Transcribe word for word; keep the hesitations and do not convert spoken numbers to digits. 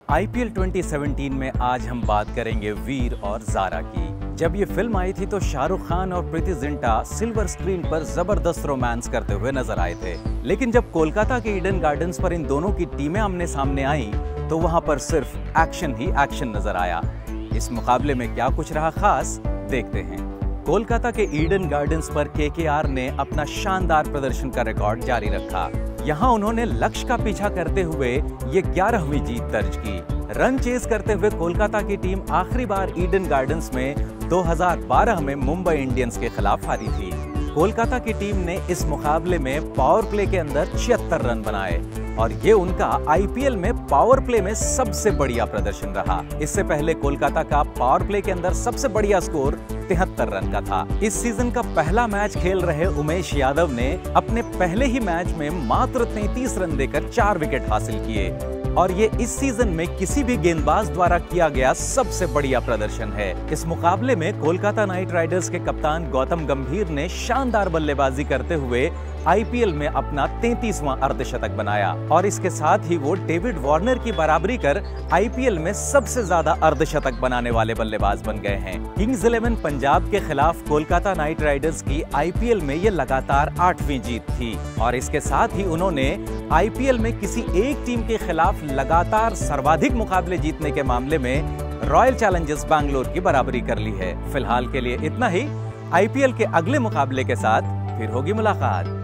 IPL twenty seventeen में आज हम बात करेंगे वीर और ज़ारा की। जब ये फिल्म आई थी तो शाहरुख खान और प्रीति जिंटा सिल्वर स्क्रीन पर जबरदस्त रोमांस करते हुए नजर आए थे, लेकिन जब कोलकाता के ईडन गार्डन्स पर इन दोनों की टीमें आमने सामने आईं, तो वहां पर सिर्फ एक्शन ही एक्शन नजर आया। इस मुकाबले में क्या कुछ रहा खास, देखते हैं। कोलकाता के ईडन गार्डन्स पर केकेआर ने अपना शानदार प्रदर्शन का रिकॉर्ड जारी रखा। यहाँ उन्होंने लक्ष्य का पीछा करते हुए ये ग्यारहवीं जीत दर्ज की। रन चेस करते हुए कोलकाता की टीम आखिरी बार ईडन गार्डन्स में दो हज़ार बारह में मुंबई इंडियंस के खिलाफ हारी थी। कोलकाता की टीम ने इस मुकाबले में पावर प्ले के अंदर छिहत्तर रन बनाए और ये उनका आईपीएल में पावर प्ले में सबसे बढ़िया प्रदर्शन रहा। इससे पहले कोलकाता का पावर प्ले के अंदर सबसे बढ़िया स्कोर तिहत्तर रन का था। इस सीजन का पहला मैच खेल रहे उमेश यादव ने अपने पहले ही मैच में मात्र तैंतीस रन देकर चार विकेट हासिल किए और ये इस सीजन में किसी भी गेंदबाज द्वारा किया गया सबसे बढ़िया प्रदर्शन है। इस मुकाबले में कोलकाता नाइट राइडर्स के कप्तान गौतम गंभीर ने शानदार बल्लेबाजी करते हुए आईपीएल में अपना तैंतीसवां अर्धशतक बनाया और इसके साथ ही वो डेविड वार्नर की बराबरी कर आईपीएल में सबसे ज्यादा अर्धशतक बनाने वाले बल्लेबाज बन गए हैं। किंग्स इलेवन पंजाब के खिलाफ कोलकाता नाइट राइडर्स की आईपीएल में ये लगातार आठवीं जीत थी और इसके साथ ही उन्होंने आईपीएल में किसी एक टीम के खिलाफ लगातार सर्वाधिक मुकाबले जीतने के मामले में रॉयल चैलेंजर्स बैंगलोर की बराबरी कर ली है। फिलहाल के लिए इतना ही। आईपीएल के अगले मुकाबले के साथ फिर होगी मुलाकात।